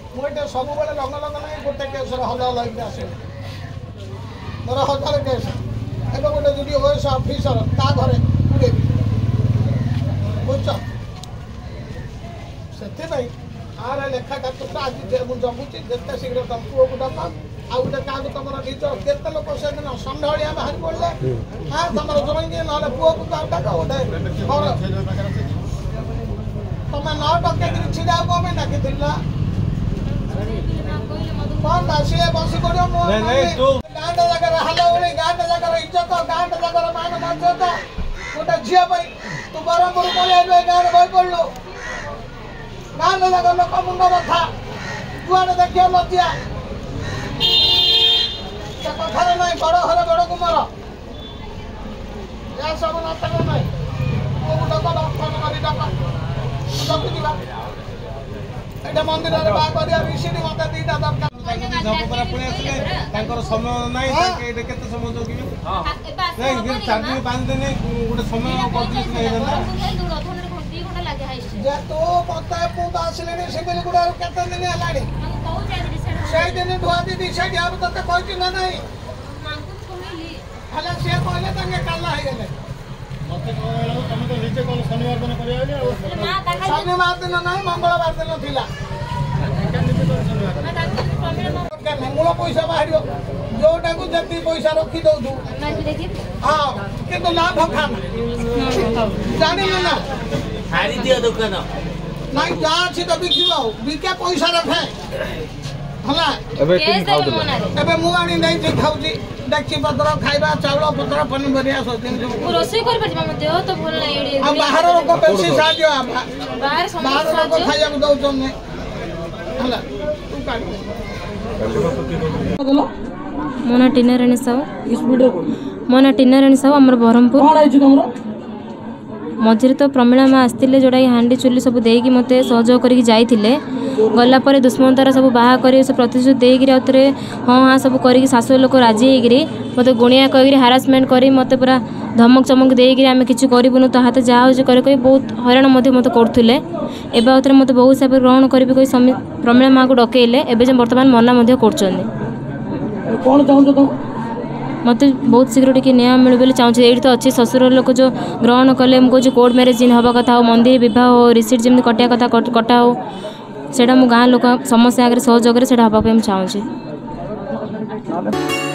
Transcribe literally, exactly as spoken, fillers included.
मुझे सब बेले रंग रंग नहीं गोटे केस हल हल आसे मोर हजार केस एवं गोटे जुड़ी ओएस अफिसर ता घरे बुझे बुझ से आर लेखाटा तो आज मुझे जमुची जिते शीघ्र तुम पुओ को डक आ गोटे क्या तुम निज केते लोक से दिन सन्ध्या बाहर पड़े हाँ तुम जमी ना पुओ को डक गोटे तुम न डके छिड़ा कम डाकी कौन सी बस पड़ो गाँटा जगह हल गाँटा जगह इज्जत गाँटा जगह मान मर्यादा गोटे झील तू ब्रह्मपुर पलि गाँव बही पड़लु गाँटा जगह लोक मुंड बथा जुआड़े देखिए लज्जा से कथार ना बड़ घर बड़ कुमार यह सब नाटक ना डक फोन कर डक मंदिर में बाहर कर मत दीटा दरकार समय ना केते समय जगिबे चार दिन पाँच दिन गोटे समय जे तो पता पुत आसले सिविल गुड़ा केते दिन हलाणी से दिन धुआ दीदी से तते कहछि ना नहीं हले से कहले तंगे काला हे गेले मते कहलो तुम तो नीचे कोन शनिवार दिन करिया शनिवार दिन नहीं मंगलवार दिन थिला मूल पैसा बाहर जोटा को जति पैसा रखी दौ हाँ कि लाभ खाना जानी ना हारी दिया दुकान नहीं जा अच्छी तो बिक बिके पैसा रखे है मु आनी नहीं खाऊँ डेक्ची पत्र खाଇବା चाउल पत्र पनीपरिया सब रोषेई कर तो भल बाहर लोक बेसी साहय बाहर लोक खाइबा दौन मो ना टीनाराणी साहू मो ना टीनाराणी साहू आम ब्रह्मपुर मझे तो प्रमीला माँ आसते जोटा हांडी चुली सब देकी मत सहयोग करके जाइए गलापर दुष्मंतार सब बाहा कर प्रतिश्रुति देकर आउे हाँ हाँ सब करके शाशु लोक राजी होकर मत गुणिया कह हारासमेंट कर मत पूरा धमक चमक देकर आम कि करूँ तो हाथ जहाँ हो कर बहुत हईराण मत करुले एवं आउे मत बहुत हिसाब से ग्रहण करी कही प्रमीला माँ को डकैले एवं बर्तमान मना कर मत बहुत शीघ्र टी न्याय मिलू बोली चाहूँगी ये तो अच्छी ससुर लोक जो ग्रहण कले मुझे कोर्ट मैरेज जिन हवा कथा हो मंदिर बह हो रिसीट जमी कटिया कथा कटा हो सेटा मु गाँ लोक समस्या आगे सहयोग से हवाई चाहूँगी।